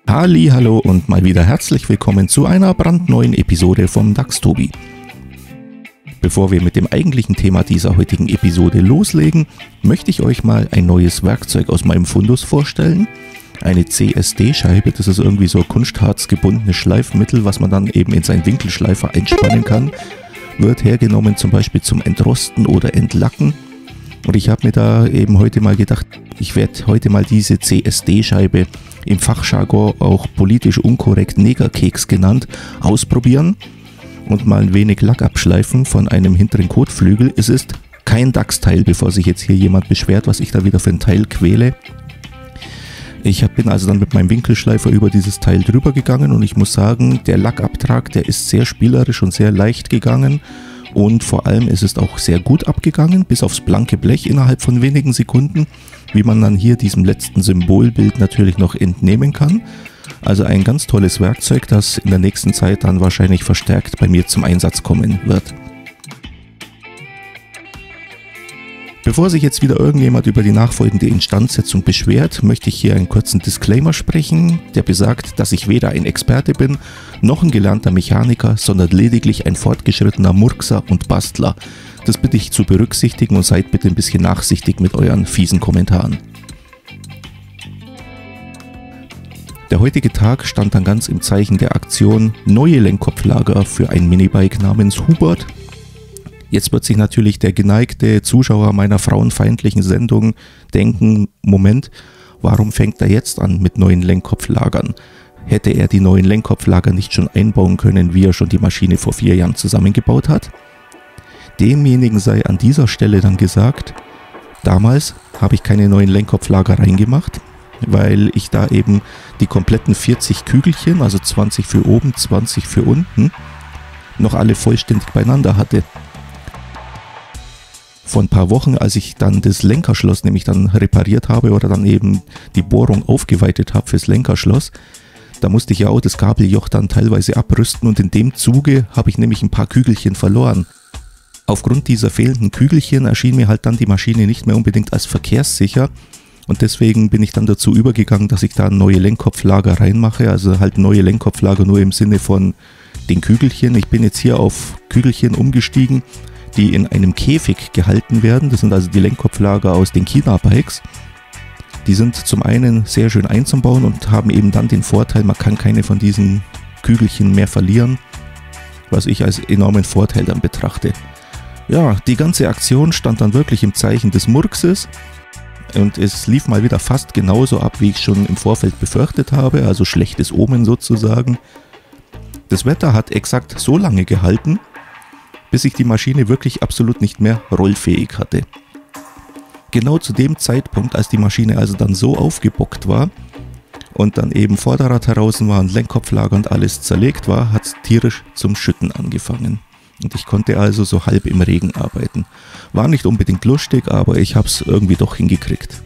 Hallo und mal wieder herzlich willkommen zu einer brandneuen Episode vom DAX-Tobi. Bevor wir mit dem eigentlichen Thema dieser heutigen Episode loslegen, möchte ich euch mal ein neues Werkzeug aus meinem Fundus vorstellen. Eine CSD-Scheibe, das ist irgendwie so kunstharzgebundenes Schleifmittel, was man dann eben in seinen Winkelschleifer einspannen kann. Wird hergenommen zum Beispiel zum Entrosten oder Entlacken. Und ich habe mir da eben heute mal gedacht, ich werde heute mal diese CSD-Scheibe, im Fachjargon auch politisch unkorrekt Negerkeks genannt, ausprobieren und mal ein wenig Lack abschleifen von einem hinteren Kotflügel. Es ist kein DAX-Teil, bevor sich jetzt hier jemand beschwert, was ich da wieder für ein Teil quäle. Ich bin also dann mit meinem Winkelschleifer über dieses Teil drüber gegangen und ich muss sagen, der Lackabtrag, der ist sehr spielerisch und sehr leicht gegangen. Und vor allem ist es auch sehr gut abgegangen, bis aufs blanke Blech innerhalb von wenigen Sekunden, wie man dann hier diesem letzten Symbolbild natürlich noch entnehmen kann. Also ein ganz tolles Werkzeug, das in der nächsten Zeit dann wahrscheinlich verstärkt bei mir zum Einsatz kommen wird. Bevor sich jetzt wieder irgendjemand über die nachfolgende Instandsetzung beschwert, möchte ich hier einen kurzen Disclaimer sprechen, der besagt, dass ich weder ein Experte bin, noch ein gelernter Mechaniker, sondern lediglich ein fortgeschrittener Murkser und Bastler. Das bitte ich zu berücksichtigen und seid bitte ein bisschen nachsichtig mit euren fiesen Kommentaren. Der heutige Tag stand dann ganz im Zeichen der Aktion neue Lenkkopflager für ein Minibike namens Hubert. Jetzt wird sich natürlich der geneigte Zuschauer meiner frauenfeindlichen Sendung denken, Moment, warum fängt er jetzt an mit neuen Lenkkopflagern? Hätte er die neuen Lenkkopflager nicht schon einbauen können, wie er schon die Maschine vor 4 Jahren zusammengebaut hat? Demjenigen sei an dieser Stelle dann gesagt, damals habe ich keine neuen Lenkkopflager reingemacht, weil ich da eben die kompletten 40 Kügelchen, also 20 für oben, 20 für unten, noch alle vollständig beieinander hatte. Vor ein paar Wochen, als ich dann das Lenkerschloss nämlich dann repariert habe oder dann eben die Bohrung aufgeweitet habe fürs Lenkerschloss, da musste ich ja auch das Kabeljoch dann teilweise abrüsten und in dem Zuge habe ich nämlich ein paar Kügelchen verloren. Aufgrund dieser fehlenden Kügelchen erschien mir halt dann die Maschine nicht mehr unbedingt als verkehrssicher und deswegen bin ich dann dazu übergegangen, dass ich da neue Lenkkopflager reinmache, also halt neue Lenkkopflager nur im Sinne von den Kügelchen. Ich bin jetzt hier auf Kügelchen umgestiegen, die in einem Käfig gehalten werden. Das sind also die Lenkkopflager aus den China-Bikes. Die sind zum einen sehr schön einzubauen und haben eben dann den Vorteil, man kann keine von diesen Kügelchen mehr verlieren, was ich als enormen Vorteil dann betrachte. Ja, die ganze Aktion stand dann wirklich im Zeichen des Murkses und es lief mal wieder fast genauso ab, wie ich schon im Vorfeld befürchtet habe, also schlechtes Omen sozusagen. Das Wetter hat exakt so lange gehalten, bis ich die Maschine wirklich absolut nicht mehr rollfähig hatte. Genau zu dem Zeitpunkt, als die Maschine also dann so aufgebockt war und dann eben Vorderrad heraus war und Lenkkopflager und alles zerlegt war, hat es tierisch zum Schütten angefangen. Und ich konnte also so halb im Regen arbeiten. War nicht unbedingt lustig, aber ich habe es irgendwie doch hingekriegt.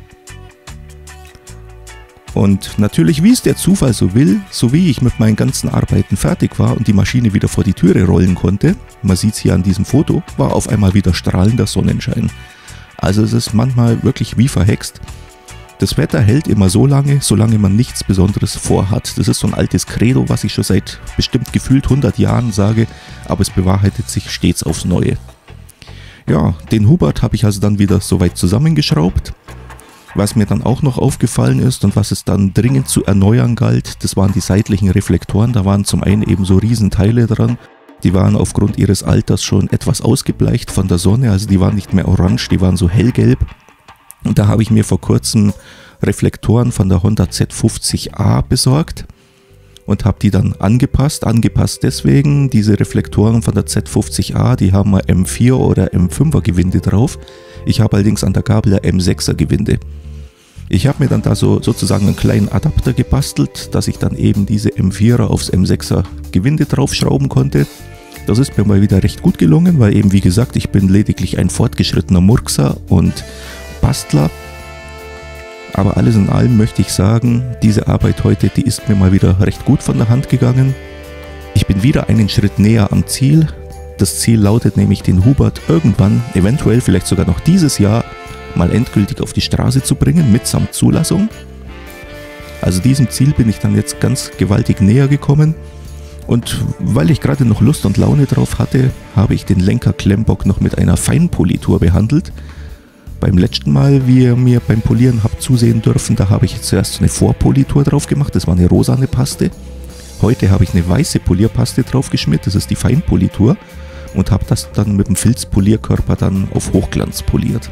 Und natürlich, wie es der Zufall so will, so wie ich mit meinen ganzen Arbeiten fertig war und die Maschine wieder vor die Türe rollen konnte, man sieht es hier an diesem Foto, war auf einmal wieder strahlender Sonnenschein. Also es ist manchmal wirklich wie verhext. Das Wetter hält immer so lange, solange man nichts Besonderes vorhat. Das ist so ein altes Credo, was ich schon seit bestimmt gefühlt 100 Jahren sage, aber es bewahrheitet sich stets aufs Neue. Ja, den Hubert habe ich also dann wieder soweit zusammengeschraubt. Was mir dann auch noch aufgefallen ist und was es dann dringend zu erneuern galt, das waren die seitlichen Reflektoren. Da waren zum einen eben so Riesenteile dran. Die waren aufgrund ihres Alters schon etwas ausgebleicht von der Sonne, also die waren nicht mehr orange, die waren so hellgelb. Und da habe ich mir vor kurzem Reflektoren von der Honda Z50A besorgt und habe die dann angepasst. Angepasst deswegen, diese Reflektoren von der Z50A, die haben ein M4 oder M5er Gewinde drauf. Ich habe allerdings an der Gabel ein M6er Gewinde. Ich habe mir dann da sozusagen einen kleinen Adapter gebastelt, dass ich dann eben diese M4er aufs M6er Gewinde draufschrauben konnte. Das ist mir mal wieder recht gut gelungen, weil eben wie gesagt, ich bin lediglich ein fortgeschrittener Murkser und Bastler. Aber alles in allem möchte ich sagen, diese Arbeit heute, die ist mir mal wieder recht gut von der Hand gegangen. Ich bin wieder einen Schritt näher am Ziel. Das Ziel lautet nämlich, den Hubert irgendwann, eventuell vielleicht sogar noch dieses Jahr, mal endgültig auf die Straße zu bringen, mitsamt Zulassung. Also diesem Ziel bin ich dann jetzt ganz gewaltig näher gekommen. Und weil ich gerade noch Lust und Laune drauf hatte, habe ich den Lenker-Klemmbock noch mit einer Feinpolitur behandelt. Beim letzten Mal, wie ihr mir beim Polieren habt zusehen dürfen, da habe ich zuerst eine Vorpolitur drauf gemacht, das war eine rosane Paste. Heute habe ich eine weiße Polierpaste drauf geschmiert, das ist die Feinpolitur, und habe das dann mit dem Filzpolierkörper dann auf Hochglanz poliert.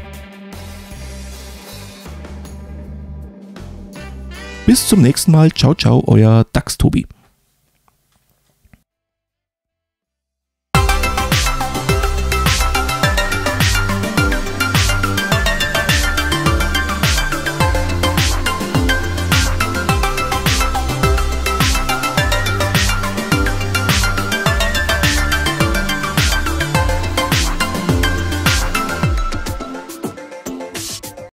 Bis zum nächsten Mal, ciao ciao, euer Dachs Tobi.